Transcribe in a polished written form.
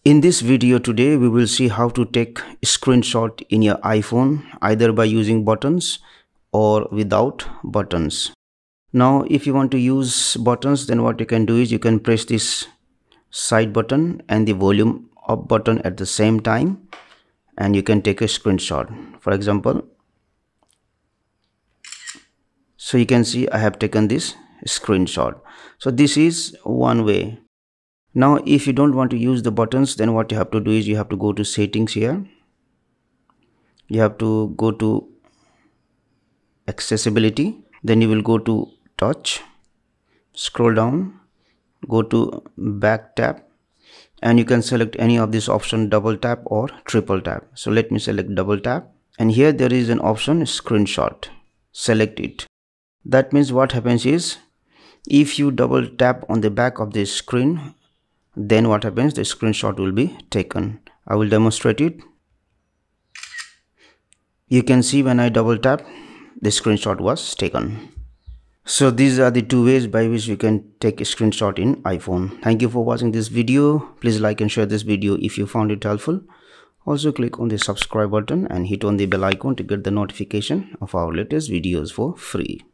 In this video today, we will see how to take a screenshot in your iPhone either by using buttons or without buttons. Now, if you want to use buttons, then what you can do is you can press this side button and the volume up button at the same time, and you can take a screenshot. For example, so you can see I have taken this screenshot. So this is one way. Now if you don't want to use the buttons, then what you have to do is you have to go to settings here. You have to go to accessibility, then you will go to touch, scroll down, go to back tap, and you can select any of this option, double tap or triple tap. So let me select double tap, and here there is an option screenshot. Select it. That means what happens is if you double tap on the back of the screen, then what happens, the screenshot will be taken. I will demonstrate it. You can see when I double tap, the screenshot was taken. So these are the two ways by which you can take a screenshot in iPhone. Thank you for watching this video. Please like and share this video if you found it helpful. Also click on the subscribe button and hit on the bell icon to get the notification of our latest videos for free.